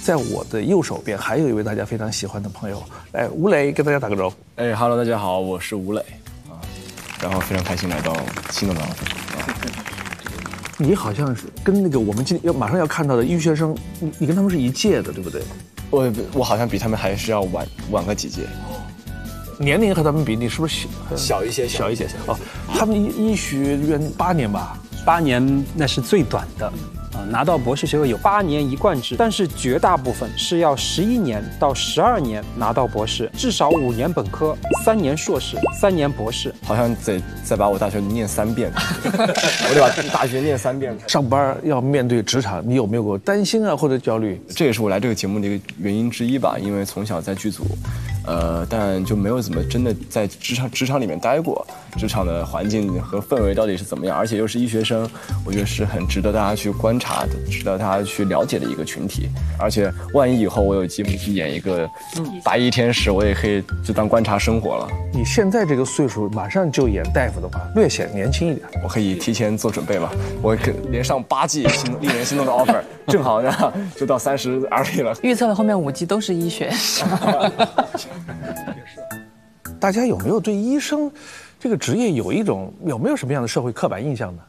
在我的右手边还有一位大家非常喜欢的朋友，来，吴磊跟大家打个招呼。 Hello， 大家好，我是吴磊啊，然后非常开心来到新东方。 你好像是跟那个我们今天马上要看到的医学生，你跟他们是一届的，对不对？ 我好像比他们还是要晚个几届。 年龄和他们比，你是不是小一些？ 小一些哦，他们医学院8年吧 ？8年那是最短的。拿到博士学位有8年一贯制，但是绝大部分是要11年到12年拿到博士，至少5年本科，3年硕士，3年博士。 好像得再把我大学念3遍，我得把大学念3遍。 上班要面对职场，你有没有过担心啊或者焦虑？ 这也是我来这个节目的一个原因之一吧，因为从小在剧组，但就没有怎么真的在职场里面待过，职场的环境和氛围到底是怎么样，而且又是医学生，我觉得是很值得大家去观察的，值得大家去了解的一个群体。而且万一以后我有机会去演一个白衣天使，我也可以就当观察生活了。 你现在这个岁数，马上就演大夫的话，略显年轻一点。 我可以提前做准备嘛，我可连上8季历年心动的 offer， 正好呢就到30而立了。 预测了后面5季都是医学。 大家有没有对医生这个职业有没有什么样的社会刻板印象呢？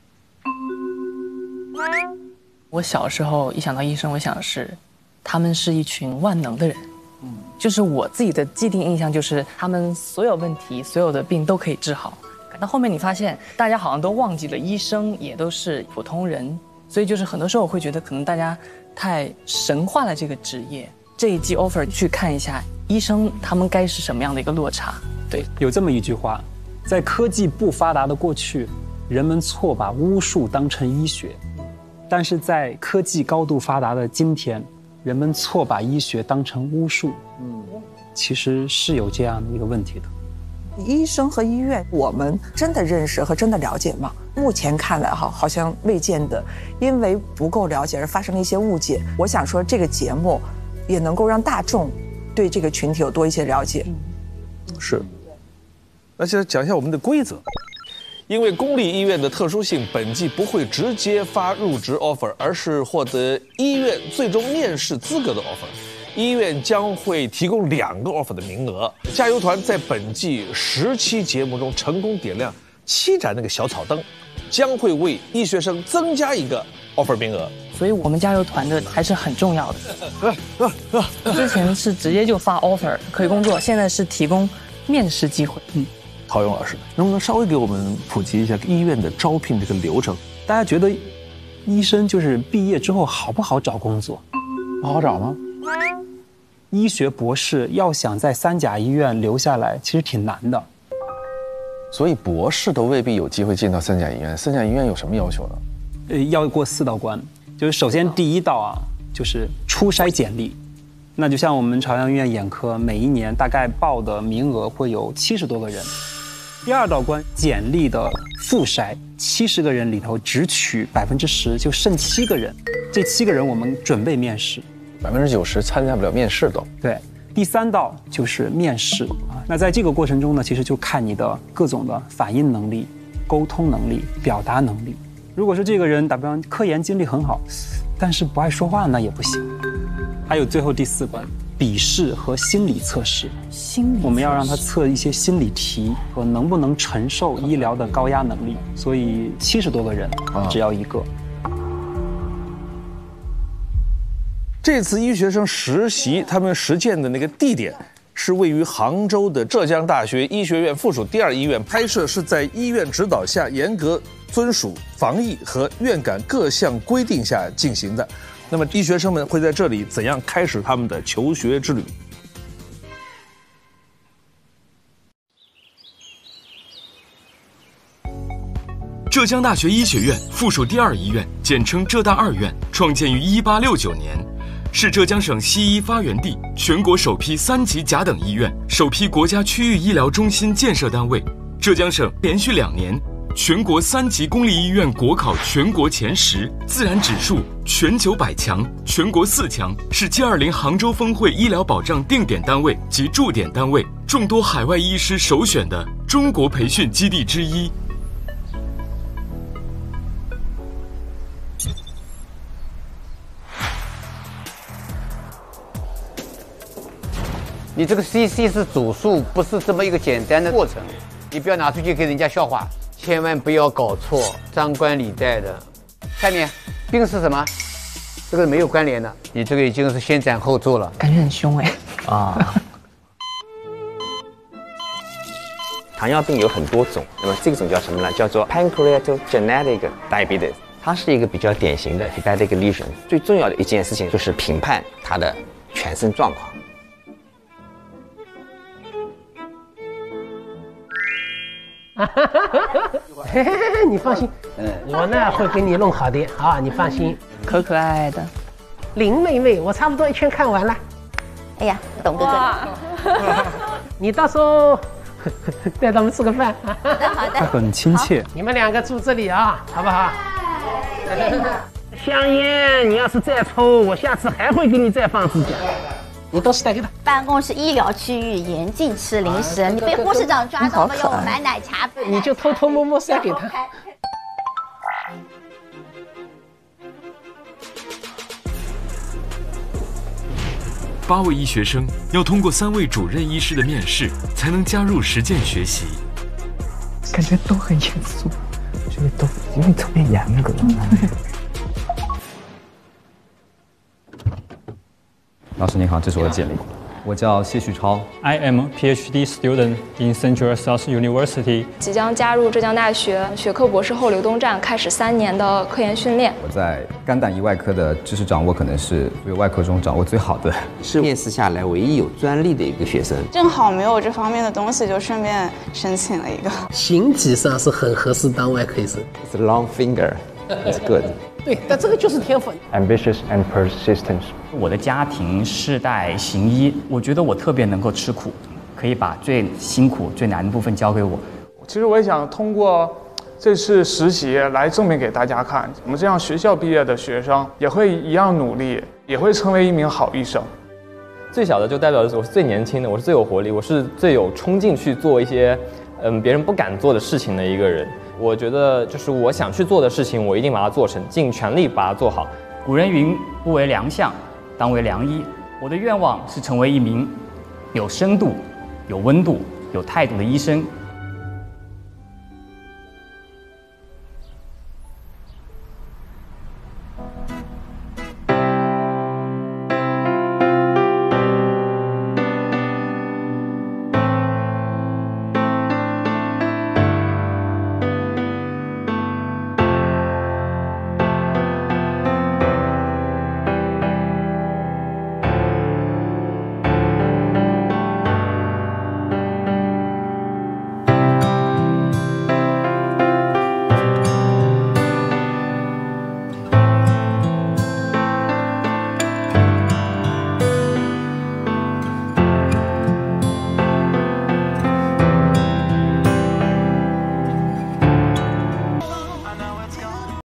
我小时候一想到医生，我想的是他们是一群万能的人，就是我自己的既定印象就是他们所有问题、所有的病都可以治好。到后面你发现大家好像都忘记了医生也都是普通人，所以就是很多时候我会觉得可能大家太神化了这个职业。这一季 offer 去看一下医生他们该是什么样的一个落差。对， 有这么一句话，在科技不发达的过去，人们错把巫术当成医学，但是在科技高度发达的今天，人们错把医学当成巫术。其实是有这样的一个问题的。 医生和医院，我们真的认识和真的了解吗？目前看来好像未见得，因为不够了解而发生了一些误解。我想说，这个节目也能够让大众对这个群体有多一些了解。 是。那现在讲一下我们的规则。因为公立医院的特殊性，本季不会直接发入职 offer， 而是获得医院最终面试资格的 offer。医院将会提供2个 offer 的名额。加油团在本季10期节目中成功点亮7盏那个小草灯，将会为医学生增加1个 offer 名额。 所以我们加油团的还是很重要的。之前是直接就发 offer 可以工作，现在是提供面试机会。 陶勇老师，能不能稍微给我们普及一下医院的招聘这个流程？ 大家觉得医生就是毕业之后好不好找工作？ 不好找吗？ 医学博士要想在3甲医院留下来，其实挺难的。 所以博士都未必有机会进到3甲医院。3甲医院有什么要求呢？ 要过4道关，就是首先第1道啊，就是初筛简历。那就像我们朝阳医院眼科，每一年大概报的名额会有70多个人。第2道关，简历的复筛，70个人里头只取10%，就剩7个人。这7个人我们准备面试 ，90%参加不了面试都。 对，第3道就是面试啊。那在这个过程中呢，其实就看你的各种的反应能力、沟通能力、表达能力。如果是这个人打比方科研经历很好，但是不爱说话，那也不行。还有最后第4关，笔试和心理测试。我们要让他测一些心理题和能不能承受医疗的高压能力。所以70多个人，只要1个。 这次医学生实习，他们实践的那个地点是位于杭州的浙江大学医学院附属第2医院，拍摄是在医院指导下，严格遵守防疫和院感各项规定下进行的。那么医学生们会在这里怎样开始他们的求学之旅？ 浙江大学医学院附属第2医院，简称浙大2院，创建于1869年，是浙江省西医发源地，全国首批3级甲等医院，首批国家区域医疗中心建设单位。浙江省连续2年全国3级公立医院国考全国前10，自然指数全球100强，全国4强，是 G20 杭州峰会医疗保障定点单位及驻点单位，众多海外医师首选的中国培训基地之一。 你这个 CC 是组数，不是这么一个简单的过程。你不要拿出去给人家笑话，千万不要搞错，张冠李戴的。下面病是什么？这个没有关联的，你这个已经是先斩后奏了， 感觉很凶哎。 啊。糖尿病有很多种，那么这种叫什么呢？叫做 pancreatogenetic diabetes， 它是一个比较典型的 hepatic lesion。最重要的一件事情就是评判它的全身状况。 你放心，我呢会给你弄好的啊，你放心。 可可爱爱的， 林妹妹，我差不多一圈看完了。 哎呀，董哥哥， 你到时候带他们吃个饭。 好的好的。 他很亲切。 你们2个住这里啊，好不好？香烟，你要是再抽，我下次还会给你再放指甲。你东西带给他。 办公室医疗区域严禁吃零食，你被护士长抓到了，要我买奶茶。 你就偷偷摸摸塞给他。 8位医学生要通过3位主任医师的面试，才能加入实践学习。 感觉都很严肃，我觉得都因为特别严格。 老师您好，这是我的简历。我叫谢旭超 ，I am PhD student in Central South University。 即将加入浙江大学学科博士后流动站，开始3年的科研训练。 我在肝胆胰外科的知识掌握可能是所有外科中掌握最好的， 是面试下来唯一有专利的一个学生。 正好没有这方面的东西，就顺便申请了一个。 形体上是很合适当外科医生。 It's a long finger, it's good. 对，但这个就是天赋。 Ambitious and persistence。 我的家庭世代行医，我觉得我特别能够吃苦，可以把最辛苦、最难的部分交给我。 其实我也想通过这次实习来证明给大家看，我们这样学校毕业的学生也会一样努力，也会成为一名好医生。 最小的就代表着我是最年轻的，我是最有活力，我是最有冲劲去做一些别人不敢做的事情的一个人。我觉得就是我想去做的事情，我一定把它做成，尽全力把它做好。 古人云：不为良相，当为良医。我的愿望是成为一名有深度、有温度、有态度的医生，